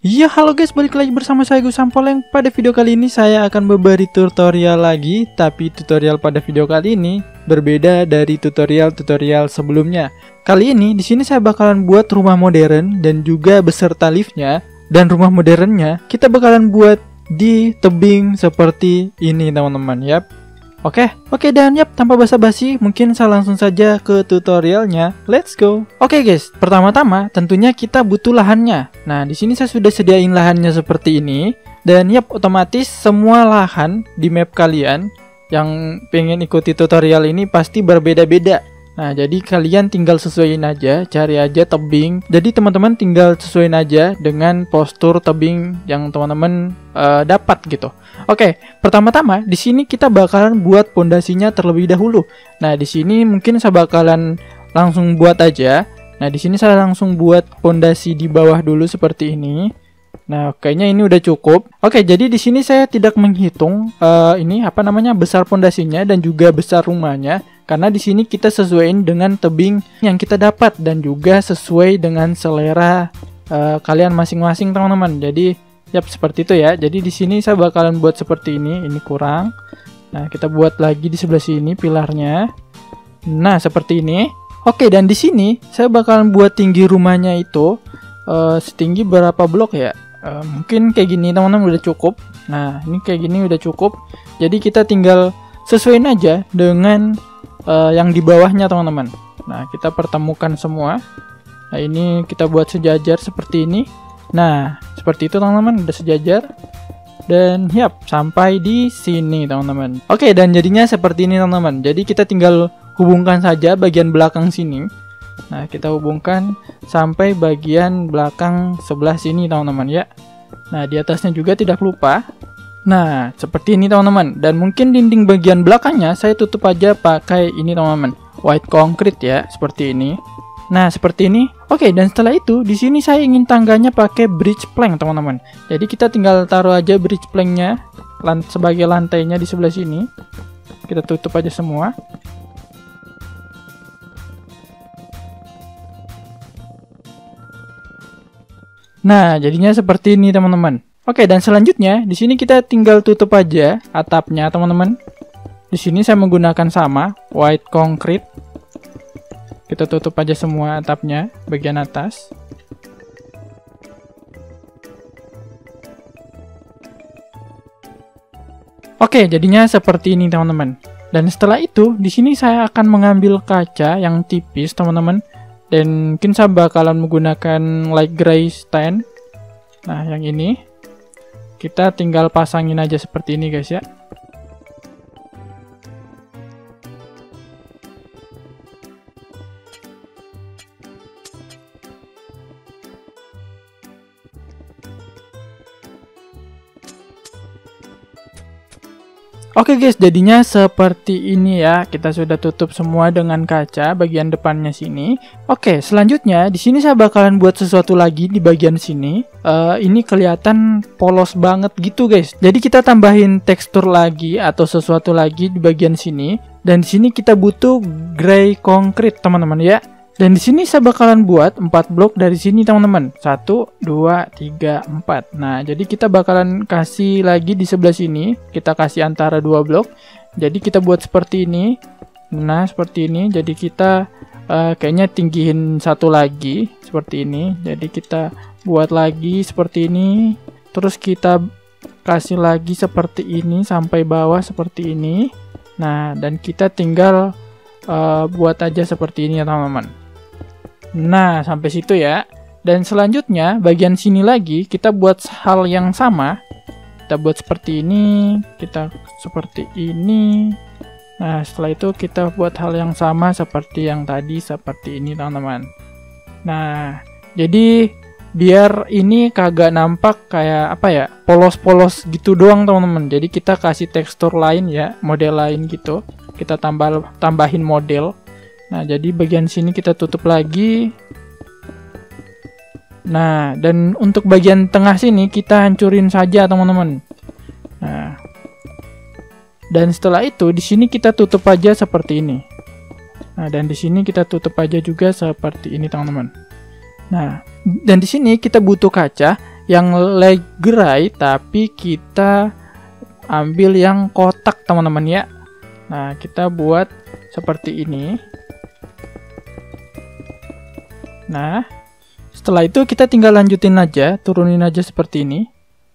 Ya halo guys, balik lagi bersama saya Gus Sampoleng. Pada video kali ini saya akan memberi tutorial lagi. Tapi tutorial pada video kali ini berbeda dari tutorial-tutorial sebelumnya. Kali ini di sini saya bakalan buat rumah modern dan juga beserta liftnya. Dan rumah modernnya kita bakalan buat di tebing seperti ini teman-teman. Yap. Oke dan yap, tanpa basa-basi mungkin saya langsung saja ke tutorialnya. Let's go. Oke guys, pertama-tama tentunya kita butuh lahannya. Nah, di sini saya sudah sediain lahannya seperti ini. Dan yap, otomatis semua lahan di map kalian yang pengen ikuti tutorial ini pasti berbeda-beda. Nah, jadi kalian tinggal sesuaiin aja, cari aja tebing. Jadi teman-teman tinggal sesuaiin aja dengan postur tebing yang teman-teman dapat gitu. Oke, pertama-tama di sini kita bakalan buat pondasinya terlebih dahulu. Nah, di sini mungkin saya bakalan langsung buat aja. Nah, di sini saya langsung buat pondasi di bawah dulu seperti ini. Nah, kayaknya ini udah cukup. Oke, jadi di sini saya tidak menghitung besar pondasinya dan juga besar rumahnya. Karena di sini kita sesuaiin dengan tebing yang kita dapat dan juga sesuai dengan selera kalian masing-masing teman-teman. Jadi yap, seperti itu ya. Jadi di sini saya bakalan buat seperti ini kurang. Nah, kita buat lagi di sebelah sini pilarnya. Nah, seperti ini. Oke, dan di sini saya bakalan buat tinggi rumahnya itu setinggi berapa blok ya? Mungkin kayak gini teman-teman udah cukup. Nah, ini kayak gini udah cukup. Jadi kita tinggal sesuaiin aja dengan yang di bawahnya teman-teman. Nah, kita pertemukan semua. Nah, ini kita buat sejajar seperti ini. Nah, seperti itu teman-teman, udah sejajar. Dan yap, sampai di sini teman-teman. Oke, dan jadinya seperti ini teman-teman. Jadi kita tinggal hubungkan saja bagian belakang sini. Nah, kita hubungkan sampai bagian belakang sebelah sini teman-teman ya. Nah, di atasnya juga tidak lupa. Nah, seperti ini teman-teman. Dan mungkin dinding bagian belakangnya saya tutup aja pakai ini teman-teman, white concrete ya, seperti ini. Nah, seperti ini. Oke, dan setelah itu di sini saya ingin tangganya pakai bridge plank teman-teman. Jadi kita tinggal taruh aja bridge planknya sebagai lantainya di sebelah sini. Kita tutup aja semua. Nah, jadinya seperti ini teman-teman. Oke, dan selanjutnya di sini kita tinggal tutup aja atapnya teman-teman. Di sini saya menggunakan sama white concrete. Kita tutup aja semua atapnya bagian atas. Oke, jadinya seperti ini teman-teman. Dan setelah itu di sini saya akan mengambil kaca yang tipis teman-teman. Dan mungkin saya bakalan menggunakan light gray stain. Nah, yang ini kita tinggal pasangin aja seperti ini guys ya. Oke guys, jadinya seperti ini ya. Kita sudah tutup semua dengan kaca bagian depannya sini. Oke, selanjutnya di sini saya bakalan buat sesuatu lagi di bagian sini. Ini kelihatan polos banget gitu guys. Jadi kita tambahin tekstur lagi atau sesuatu lagi di bagian sini. Dan di sini kita butuh gray concrete teman-teman ya. Dan di sini saya bakalan buat 4 blok dari sini teman-teman. 1, 2, 3, 4. Nah, jadi kita bakalan kasih lagi di sebelah sini. Kita kasih antara 2 blok. Jadi kita buat seperti ini. Nah, seperti ini. Jadi kita kayaknya tinggihin satu lagi seperti ini. Jadi kita buat lagi seperti ini. Terus kita kasih lagi seperti ini sampai bawah seperti ini. Nah, dan kita tinggal buat aja seperti ini ya teman-teman. Nah, sampai situ ya. Dan selanjutnya bagian sini lagi kita buat hal yang sama. Kita buat seperti ini, kita seperti ini. Nah, setelah itu kita buat hal yang sama seperti yang tadi, seperti ini teman-teman. Nah, jadi biar ini kagak nampak kayak apa ya, polos-polos gitu doang teman-teman. Jadi kita kasih tekstur lain ya, model lain gitu. Kita tambahin model. Nah, jadi bagian sini kita tutup lagi. Nah, dan untuk bagian tengah sini kita hancurin saja teman-teman. Nah, dan setelah itu di sini kita tutup aja seperti ini. Nah, dan di sini kita tutup aja juga seperti ini teman-teman. Nah, dan di sini kita butuh kaca yang Leggray, tapi kita ambil yang kotak teman-teman ya. Nah, kita buat seperti ini. Nah, setelah itu kita tinggal lanjutin aja, turunin aja seperti ini.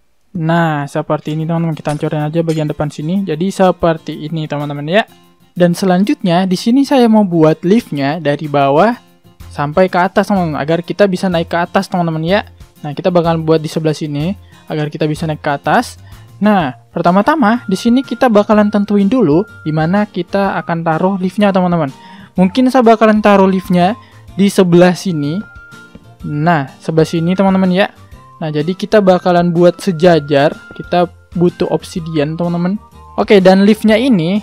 Nah, seperti ini teman-teman, kita hancurin aja bagian depan sini. Jadi seperti ini teman-teman ya. Dan selanjutnya di sini saya mau buat liftnya dari bawah sampai ke atas teman-teman, agar kita bisa naik ke atas teman-teman ya. Nah, kita bakal buat di sebelah sini agar kita bisa naik ke atas. Nah, pertama-tama di sini kita bakalan tentuin dulu di mana kita akan taruh liftnya teman-teman. Mungkin saya bakalan taruh liftnya di sebelah sini. Nah, sebelah sini teman-teman ya. Nah, jadi kita bakalan buat sejajar. Kita butuh obsidian teman-teman. Oke, dan liftnya ini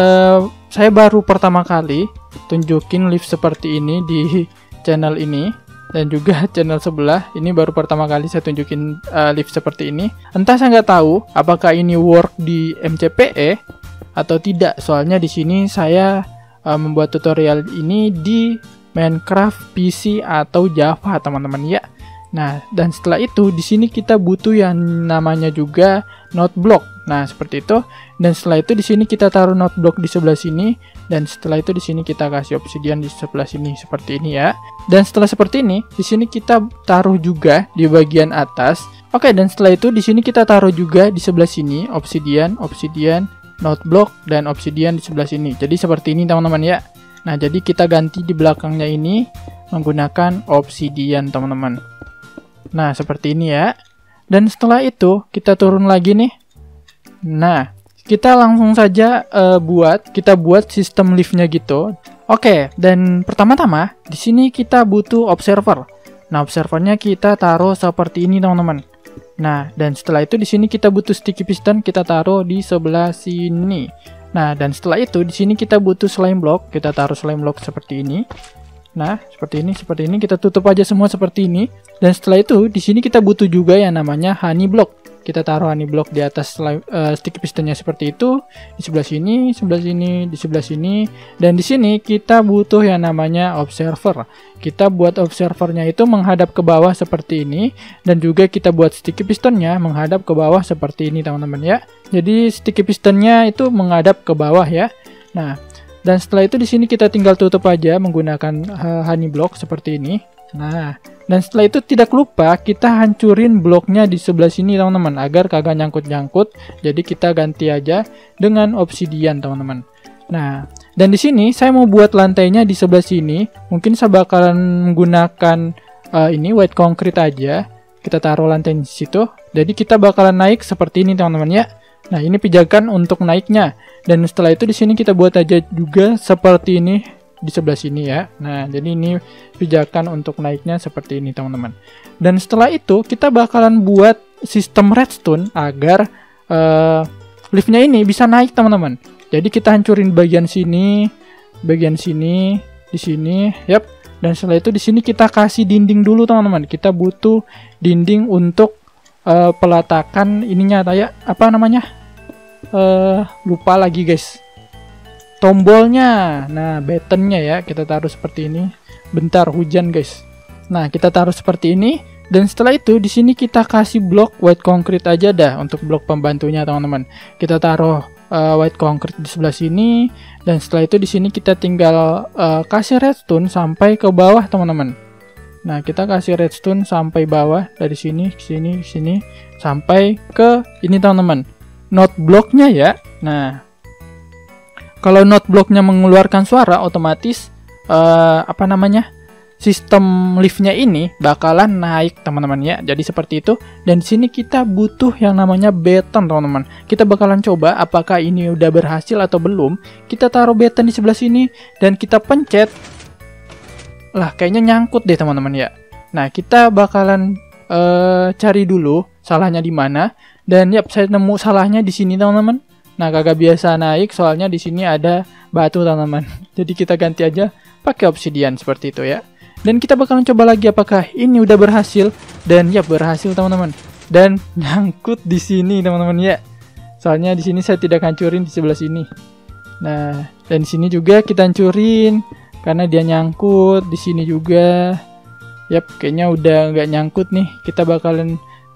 saya baru pertama kali tunjukin lift seperti ini di channel ini. Dan juga channel sebelah ini baru pertama kali saya tunjukin lift seperti ini. Entah saya nggak tahu apakah ini work di MCPE atau tidak. Soalnya di sini saya membuat tutorial ini di Minecraft PC atau Java teman-teman ya. Nah, dan setelah itu di sini kita butuh yang namanya juga node block. Nah, seperti itu. Dan setelah itu di sini kita taruh node block di sebelah sini, dan setelah itu di sini kita kasih obsidian di sebelah sini seperti ini ya. Dan setelah seperti ini, di sini kita taruh juga di bagian atas. Oke, dan setelah itu di sini kita taruh juga di sebelah sini obsidian, node block dan obsidian di sebelah sini. Jadi seperti ini teman-teman ya. Nah, jadi kita ganti di belakangnya ini menggunakan obsidian teman-teman. Nah, seperti ini ya. Dan setelah itu kita turun lagi nih. Nah, kita langsung saja kita buat sistem liftnya gitu. Oke, dan pertama-tama di sini kita butuh observer. Nah, observernya kita taruh seperti ini teman-teman. Nah, dan setelah itu di sini kita butuh sticky piston, kita taruh di sebelah sini. Nah, dan setelah itu di sini kita butuh slime block, kita taruh slime block seperti ini. Nah, seperti ini kita tutup aja semua seperti ini. Dan setelah itu di sini kita butuh juga yang namanya honey block. Kita taruh honey block di atas sticky pistonnya seperti itu. Di sebelah sini, di sebelah sini. Dan di sini kita butuh yang namanya observer. Kita buat observernya itu menghadap ke bawah seperti ini. Dan juga kita buat sticky pistonnya menghadap ke bawah seperti ini teman-teman ya. Jadi sticky pistonnya itu menghadap ke bawah ya. Nah, dan setelah itu di sini kita tinggal tutup aja menggunakan honey block seperti ini. Nah, dan setelah itu tidak lupa kita hancurin bloknya di sebelah sini teman-teman, agar kagak nyangkut-nyangkut. Jadi kita ganti aja dengan obsidian teman-teman. Nah, dan di sini saya mau buat lantainya di sebelah sini. Mungkin saya bakalan menggunakan ini white concrete aja. Kita taruh lantai di situ. Jadi kita bakalan naik seperti ini teman-teman ya. Nah, ini pijakan untuk naiknya. Dan setelah itu di sini kita buat aja juga seperti ini di sebelah sini ya. Nah, jadi ini pijakan untuk naiknya seperti ini teman-teman. Dan setelah itu kita bakalan buat sistem redstone agar liftnya ini bisa naik teman-teman. Jadi kita hancurin bagian sini, di sini, yap. Dan setelah itu di sini kita kasih dinding dulu teman-teman. Kita butuh dinding untuk peletakan ininya kayak apa namanya? Lupa lagi guys. Tombolnya. Nah, buttonnya ya kita taruh seperti ini. Bentar hujan guys. Nah, kita taruh seperti ini. Dan setelah itu di sini kita kasih blok white concrete aja dah untuk blok pembantunya teman-teman. Kita taruh white concrete di sebelah sini. Dan setelah itu di sini kita tinggal kasih redstone sampai ke bawah teman-teman. Nah, kita kasih redstone sampai bawah dari sini ke sini, sini sampai ke ini teman-teman. Node blocknya ya. Nah, kalau node blocknya mengeluarkan suara, otomatis sistem liftnya ini bakalan naik teman-teman ya. Jadi seperti itu. Dan di sini kita butuh yang namanya beton teman-teman. Kita bakalan coba apakah ini udah berhasil atau belum. Kita taruh beton di sebelah sini dan kita pencet. Lah, kayaknya nyangkut deh teman-teman ya. Nah, kita bakalan cari dulu salahnya di mana. Dan yap, saya nemu salahnya di sini teman-teman. Nah, kagak biasa naik soalnya di sini ada batu teman-teman. Jadi kita ganti aja pakai obsidian seperti itu ya. Dan kita bakalan coba lagi apakah ini udah berhasil. Dan yap, berhasil teman-teman. Dan nyangkut di sini teman-teman ya. Soalnya di sini saya tidak hancurin di sebelah sini. Nah, dan di sini juga kita hancurin karena dia nyangkut di sini juga. Yap, kayaknya udah nggak nyangkut nih. Kita bakalan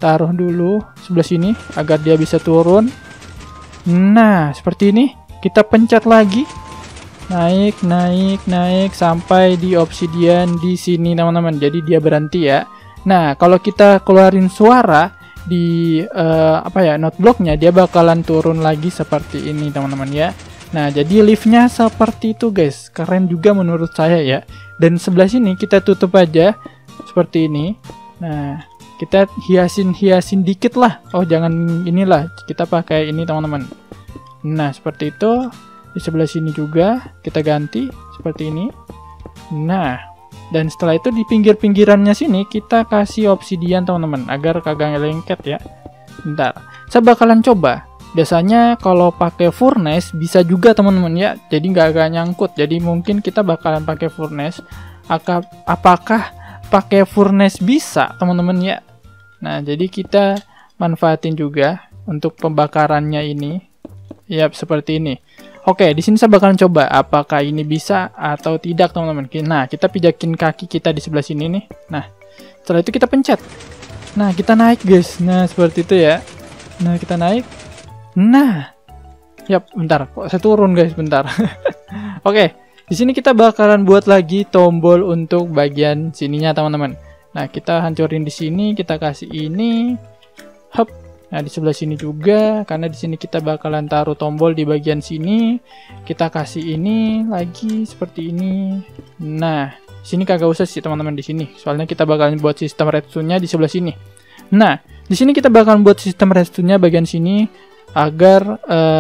taruh dulu sebelah sini agar dia bisa turun. Nah, seperti ini. Kita pencet lagi. Naik, naik, naik sampai di obsidian di sini, teman-teman. Jadi dia berhenti ya. Nah, kalau kita keluarin suara di noteblocknya, dia bakalan turun lagi seperti ini, teman-teman ya. Nah, jadi liftnya seperti itu, guys. Keren juga menurut saya ya. Dan sebelah sini kita tutup aja seperti ini. Nah, kita hiasin dikit lah. Oh, jangan inilah. Kita pakai ini, teman-teman. Nah, seperti itu. Di sebelah sini juga kita ganti seperti ini. Nah, dan setelah itu di pinggir-pinggirannya sini kita kasih obsidian, teman-teman, agar kagak lengket ya. Bentar, saya bakalan coba. Biasanya kalau pakai furnace bisa juga, teman-teman ya. Jadi nggak nyangkut. Jadi mungkin kita bakalan pakai furnace. Apakah pakai furnace bisa, teman-teman ya? Nah, jadi kita manfaatin juga untuk pembakarannya ini. Yap, seperti ini. Oke, di sini saya bakalan coba apakah ini bisa atau tidak, teman-teman. Nah, kita pijakin kaki kita di sebelah sini nih. Nah, setelah itu kita pencet. Nah, kita naik, guys. Nah, seperti itu ya. Nah, kita naik. Nah, yap, bentar. Kok saya turun, guys? Bentar. Oke, di sini kita bakalan buat lagi tombol untuk bagian sininya, teman-teman. Nah, kita hancurin di sini, kita kasih ini. Hop. Nah, di sebelah sini juga, karena di sini kita bakalan taruh tombol di bagian sini. Kita kasih ini lagi seperti ini. Nah, di sini kagak usah sih, teman-teman, di sini. Soalnya kita bakalan buat sistem redstone-nya di sebelah sini. Nah, di sini kita bakalan buat sistem redstone-nya bagian sini agar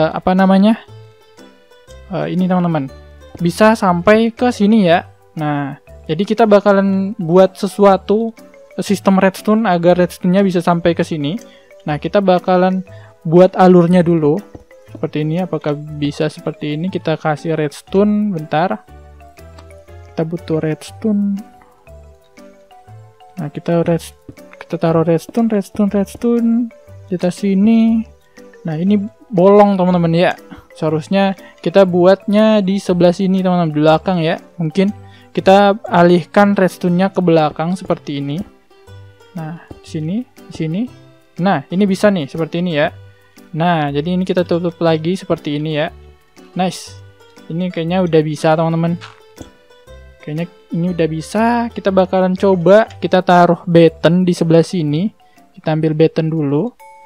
ini, teman-teman, bisa sampai ke sini ya. Nah, jadi kita bakalan buat sesuatu sistem redstone agar redstone-nya bisa sampai ke sini. Nah, kita bakalan buat alurnya dulu. Seperti ini, apakah bisa seperti ini? Kita kasih redstone, bentar. Kita butuh redstone. Nah, kita taruh redstone di atas sini. Nah, ini bolong, teman-teman ya. Seharusnya kita buatnya di sebelah sini, teman-teman, belakang ya. Mungkin kita alihkan redstone-nya ke belakang seperti ini. Nah, di sini. Nah, ini bisa nih, seperti ini ya. Nah, jadi ini kita tutup lagi seperti ini ya. Nice. Ini kayaknya udah bisa, teman-teman. Kayaknya ini udah bisa. Kita bakalan coba, kita taruh batten di sebelah sini. Kita ambil batten dulu.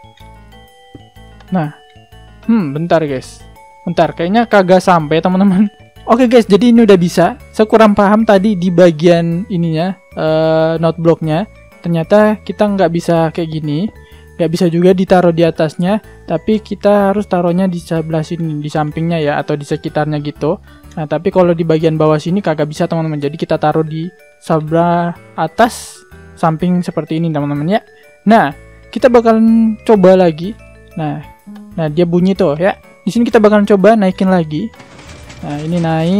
Nah, bentar, guys. Bentar, kayaknya kagak sampai, teman-teman. Oke, guys, jadi ini udah bisa. Saya kurang paham tadi di bagian ininya, noteblocknya. Ternyata kita nggak bisa kayak gini. Nggak bisa juga ditaruh di atasnya, tapi kita harus taruhnya di sebelah sini, di sampingnya ya, atau di sekitarnya gitu. Nah, tapi kalau di bagian bawah sini kagak bisa, teman-teman. Jadi kita taruh di sebelah atas, samping seperti ini, teman-teman ya. Nah, kita bakalan coba lagi. Nah, dia bunyi tuh ya. Di sini kita bakalan coba naikin lagi. Nah, ini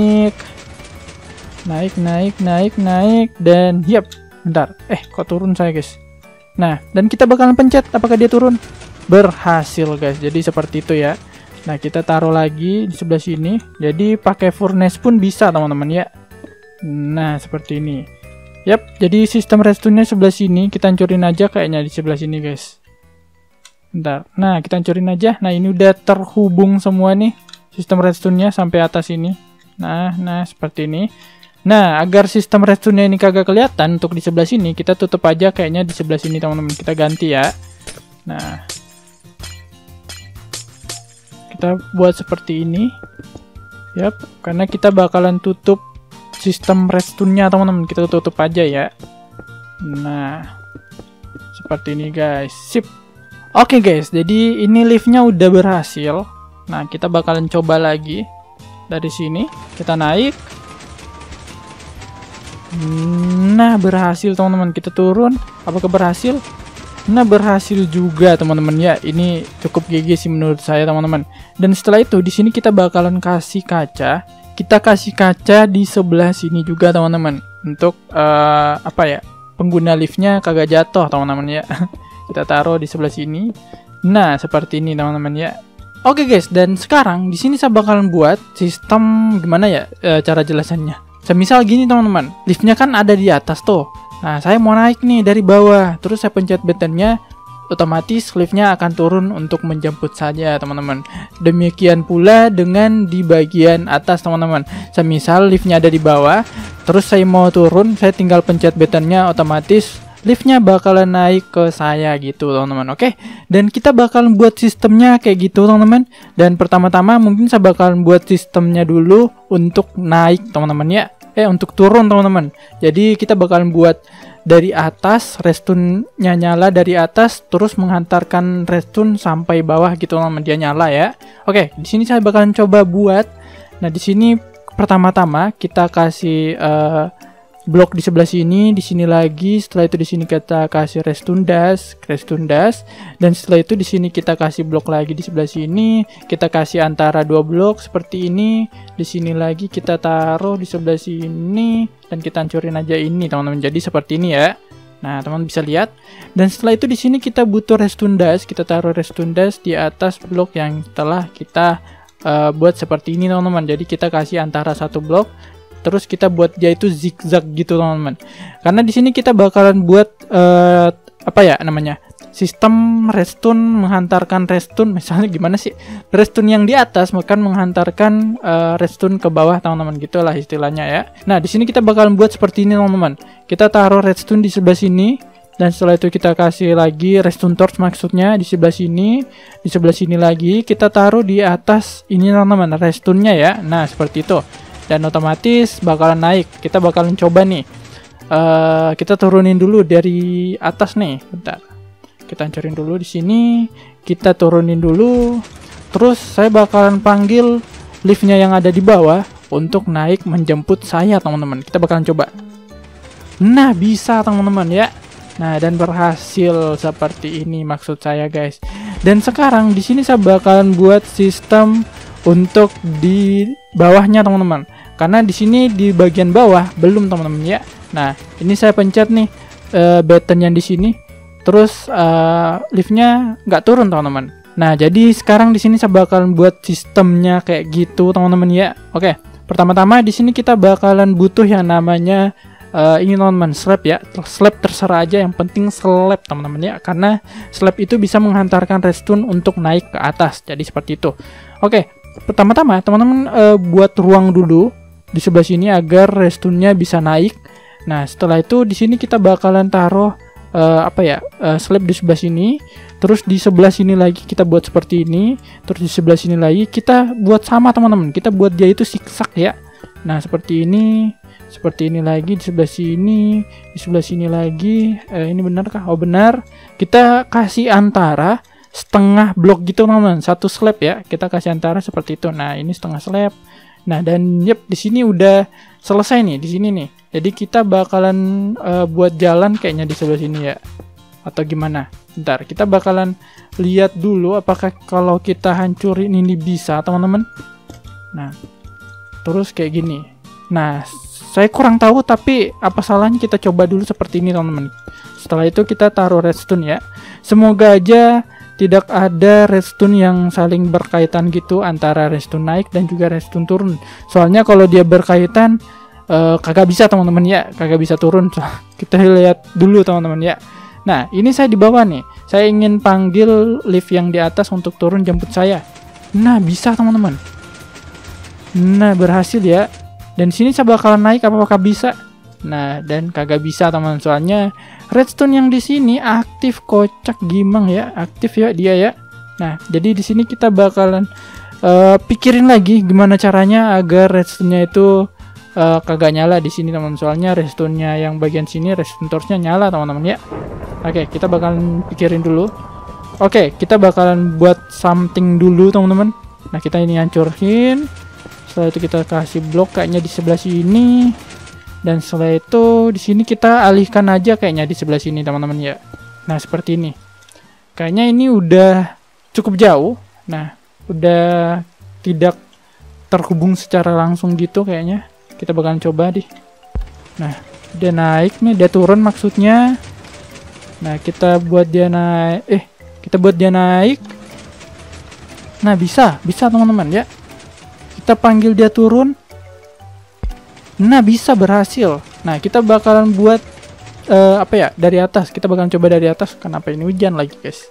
naik, dan yap, bentar. Kok turun saya, guys? Nah, dan kita bakalan pencet apakah dia turun. Berhasil, guys. Jadi seperti itu ya. Nah, kita taruh lagi di sebelah sini. Jadi pakai furnace pun bisa, teman-teman ya. Nah, seperti ini. Yap, jadi sistem redstone-nya sebelah sini. Kita hancurin aja kayaknya di sebelah sini, guys. Bentar. Nah, kita hancurin aja. Nah, ini udah terhubung semua nih sistem redstone-nya sampai atas ini. Nah, seperti ini. Nah, agar sistem redstone-nya ini kagak kelihatan untuk di sebelah sini, kita tutup aja kayaknya di sebelah sini, teman-teman. Kita ganti ya. Nah, kita buat seperti ini. Yap, karena kita bakalan tutup sistem redstone-nya, teman-teman. Kita tutup aja ya. Nah, seperti ini, guys. Sip. Oke, guys, jadi ini liftnya udah berhasil. Nah, kita bakalan coba lagi. Dari sini, kita naik. Nah, berhasil, teman-teman. Kita turun. Apakah berhasil? Nah, berhasil juga, teman-teman ya. Ini cukup GG sih menurut saya, teman-teman. Dan setelah itu di sini kita bakalan kasih kaca. Kita kasih kaca di sebelah sini juga, teman-teman. Untuk pengguna liftnya kagak jatuh, teman-teman ya. Kita taruh di sebelah sini. Nah, seperti ini, teman-teman ya. Oke, guys, dan sekarang di sini saya bakalan buat sistem gimana ya cara jelasannya. Semisal gini, teman-teman, liftnya kan ada di atas tuh. Nah, saya mau naik nih dari bawah, terus saya pencet buttonnya, otomatis liftnya akan turun untuk menjemput saja teman-teman. Demikian pula dengan di bagian atas teman-teman. Semisal liftnya ada di bawah, terus saya mau turun, saya tinggal pencet buttonnya, otomatis liftnya bakalan naik ke saya gitu teman-teman. Oke, dan kita bakalan buat sistemnya kayak gitu teman-teman. Dan pertama-tama mungkin saya bakalan buat sistemnya dulu untuk naik teman-teman ya. Untuk turun teman-teman. Jadi kita bakalan buat dari atas, restunnya nyala dari atas, terus menghantarkan restun sampai bawah gitu teman-teman, dia nyala ya. Oke, di sini saya bakalan coba buat. Nah di sini pertama-tama kita kasih blok di sebelah sini lagi. Setelah itu di sini kita kasih restun dash, dan setelah itu di sini kita kasih blok lagi di sebelah sini. Kita kasih antara dua blok seperti ini. Di sini lagi kita taruh di sebelah sini dan kita hancurin aja ini teman-teman. Jadi seperti ini ya. Nah teman-teman bisa lihat. Dan setelah itu di sini kita butuh restun dash. Kita taruh restun dash di atas blok yang telah kita buat seperti ini teman-teman. Jadi kita kasih antara satu blok. Terus kita buat dia itu zigzag gitu teman-teman. Karena di sini kita bakalan buat sistem restun menghantarkan restun. Misalnya gimana sih? Restun yang di atas akan menghantarkan restun ke bawah teman-teman, gitulah istilahnya ya. Nah, di sini kita bakalan buat seperti ini teman-teman. Kita taruh restun di sebelah sini. Dan setelah itu kita kasih lagi restun torch maksudnya di sebelah sini. Di sebelah sini lagi kita taruh di atas ini teman-teman, restunnya ya. Nah, seperti itu. Dan otomatis bakalan naik. Kita bakalan coba nih. Kita turunin dulu dari atas nih. Bentar. Kita hancurin dulu di sini. Kita turunin dulu. Terus saya bakalan panggil liftnya yang ada di bawah untuk naik menjemput saya teman-teman. Kita bakalan coba. Nah bisa teman-teman ya. Nah dan berhasil seperti ini maksud saya guys. Dan sekarang di sini saya bakalan buat sistem untuk di bawahnya teman-teman. Karena di sini di bagian bawah belum teman-teman ya. Nah, ini saya pencet nih button yang di sini. Terus liftnya nggak turun teman-teman. Nah, jadi sekarang di sini saya bakalan buat sistemnya kayak gitu teman-teman ya. Oke, pertama-tama di sini kita bakalan butuh yang namanya ini teman-teman, slab ya. Slab terserah aja, yang penting slab teman-teman ya. Karena slab itu bisa menghantarkan restun untuk naik ke atas. Jadi seperti itu. Oke, pertama-tama teman-teman buat ruang dulu di sebelah sini agar restunnya bisa naik. Nah, setelah itu di sini kita bakalan taruh slab di sebelah sini. Terus di sebelah sini lagi kita buat seperti ini. Terus di sebelah sini lagi kita buat sama teman-teman. Kita buat dia itu zigzag ya. Nah, seperti ini. Seperti ini lagi di sebelah sini. Di sebelah sini lagi. Ini benarkah? Oh, benar. Kita kasih antara setengah blok gitu teman-teman. Satu slab ya. Kita kasih antara seperti itu. Nah, ini setengah slab. Nah, dan di sini udah selesai nih di sini nih. Jadi kita bakalan buat jalan kayaknya di sebelah sini ya. Atau gimana? Bentar, kita bakalan lihat dulu apakah kalau kita hancurin ini bisa, teman-teman. Nah, terus kayak gini. Nah, saya kurang tahu tapi apa salahnya kita coba dulu seperti ini, teman-teman. Setelah itu kita taruh redstone ya. Semoga aja tidak ada redstone yang saling berkaitan gitu antara redstone naik dan juga redstone turun. Soalnya kalau dia berkaitan kagak bisa teman-teman ya, kagak bisa turun. Kita lihat dulu teman-teman ya. Nah, ini saya di bawah nih. Saya ingin panggil lift yang di atas untuk turun jemput saya. Nah, bisa teman-teman. Nah, berhasil ya. Dan sini saya bakalan naik apakah bisa? Nah, dan kagak bisa teman-teman. Soalnya redstone yang di sini aktif, kocak gimang ya, aktif ya dia ya. Nah, jadi di sini kita bakalan pikirin lagi gimana caranya agar redstone-nya itu kagak nyala di sini teman-teman. Soalnya redstone-nya yang bagian sini redstone torch-nya nyala teman-teman ya. Oke, kita bakalan pikirin dulu. Oke, kita bakalan buat something dulu teman-teman. Nah, kita ini hancurin. Setelah itu kita kasih blok kayaknya di sebelah sini. Dan setelah itu di sini kita alihkan aja kayaknya di sebelah sini teman-teman ya. Nah, seperti ini. Kayaknya ini udah cukup jauh. Nah, udah tidak terhubung secara langsung gitu kayaknya. Kita bakalan coba deh. Nah, dia naik nih, dia turun maksudnya. Nah, kita buat dia naik. Kita buat dia naik. Nah, bisa teman-teman ya. Kita panggil dia turun. Nah, bisa berhasil. Nah, kita bakalan buat apa ya, dari atas. Kita bakalan coba dari atas. Kenapa ini hujan lagi guys?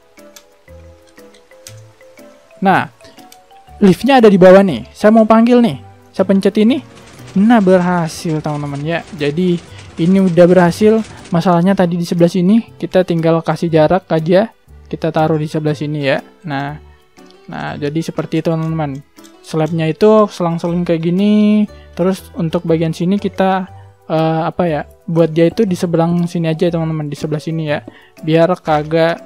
Nah, liftnya ada di bawah nih. Saya mau panggil nih. Saya pencet ini. Nah, berhasil teman-teman ya. Jadi ini udah berhasil. Masalahnya tadi di sebelah sini kita tinggal kasih jarak aja. Kita taruh di sebelah sini ya. Nah, jadi seperti itu teman-teman. Slabnya itu selang-seling kayak gini. Terus untuk bagian sini kita apa ya? Buat dia itu di sebelah sini aja teman-teman, di sebelah sini ya. Biar kagak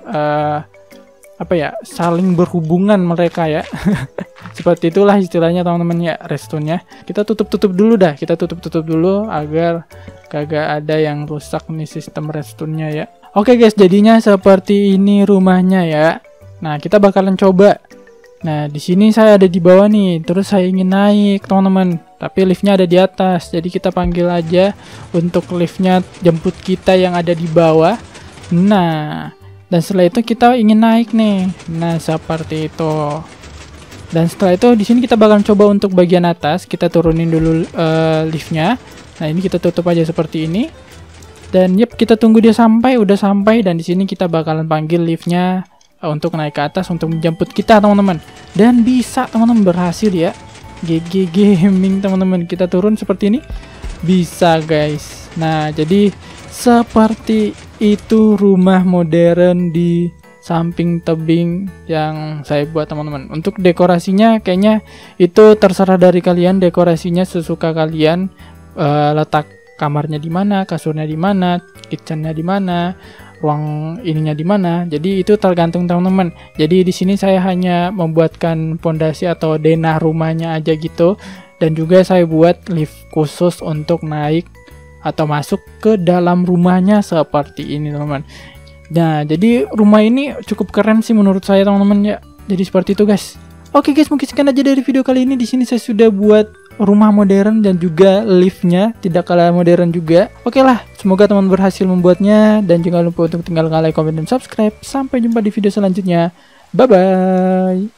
apa ya, saling berhubungan mereka ya. Seperti itulah istilahnya teman-teman ya, redstone-nya. Kita tutup dulu dah, kita tutup dulu agar kagak ada yang rusak nih sistem redstone-nya ya. Oke guys, jadinya seperti ini rumahnya ya. Nah, kita bakalan coba. Nah, di sini saya ada di bawah nih, terus saya ingin naik teman-teman, tapi liftnya ada di atas. Jadi kita panggil aja untuk liftnya jemput kita yang ada di bawah. Nah, dan setelah itu kita ingin naik nih. Nah, seperti itu. Dan setelah itu di sini kita bakal coba untuk bagian atas, kita turunin dulu liftnya. Nah, ini kita tutup aja seperti ini. Dan yep, kita tunggu dia sampai, udah sampai, dan di sini kita bakalan panggil liftnya untuk naik ke atas untuk menjemput kita teman-teman. Dan bisa teman-teman, berhasil ya. GG Gaming teman-teman, kita turun seperti ini. Bisa guys. Nah, jadi seperti itu rumah modern di samping tebing yang saya buat teman-teman. Untuk dekorasinya kayaknya itu terserah dari kalian, dekorasinya sesuka kalian. Letak kamarnya di mana, kasurnya di mana, kitchennya di mana, ruang ininya di mana. Jadi itu tergantung teman-teman. Jadi di sini saya hanya membuatkan pondasi atau denah rumahnya aja gitu, dan juga saya buat lift khusus untuk naik atau masuk ke dalam rumahnya seperti ini teman-teman. Nah, jadi rumah ini cukup keren sih menurut saya teman-teman ya. Jadi seperti itu guys. Oke guys, mungkin sekian aja dari video kali ini. Di sini saya sudah buat rumah modern dan juga liftnya tidak kalah modern juga. Oke lah, semoga teman berhasil membuatnya, dan jangan lupa untuk tinggal like, komen, dan subscribe. Sampai jumpa di video selanjutnya. Bye bye.